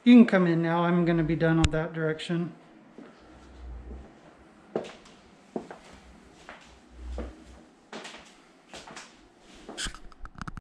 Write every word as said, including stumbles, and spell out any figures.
You can come in now. I'm going to be done on that direction.